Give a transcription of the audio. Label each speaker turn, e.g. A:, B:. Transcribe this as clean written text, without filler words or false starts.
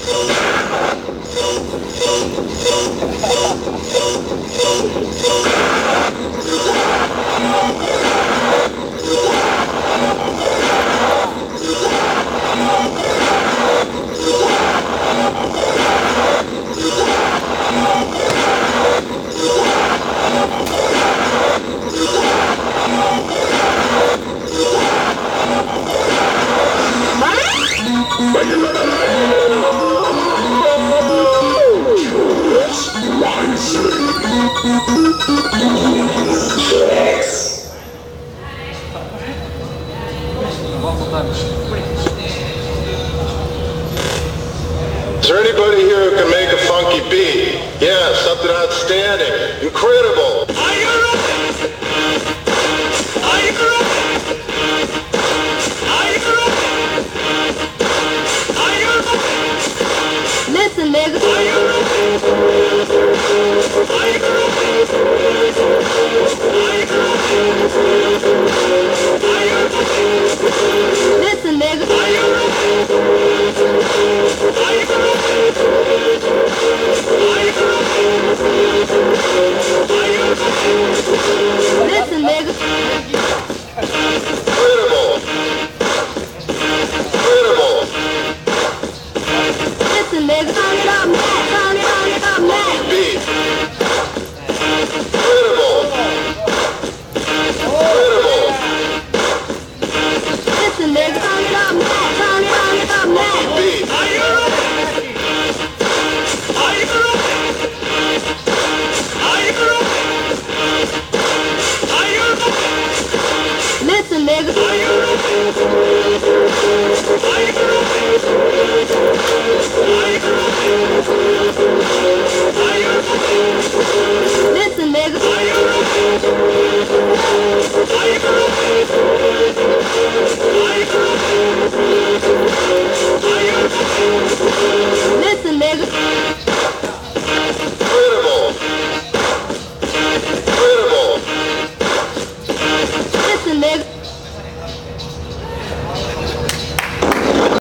A: Is there anybody here who can make a funky beat? Yeah, something outstanding. Incredible.
B: Listen, nigga. Listen, nigga. Listen, nigga.
A: Incredible. Incredible.
B: Listen, nigga. Turn it up, man. Turn it up, man.
A: Beat. Incredible. Incredible.
B: Listen, nigga. Turn it up, man. Turn it up, man.
A: Beat.
B: Listen, nigga. Listen, nigga.